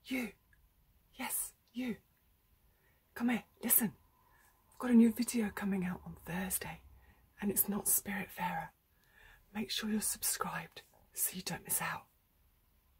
You. Yes, you. Come here, listen. I've got a new video coming out on Thursday, and it's not Spiritfarer. Make sure you're subscribed so you don't miss out.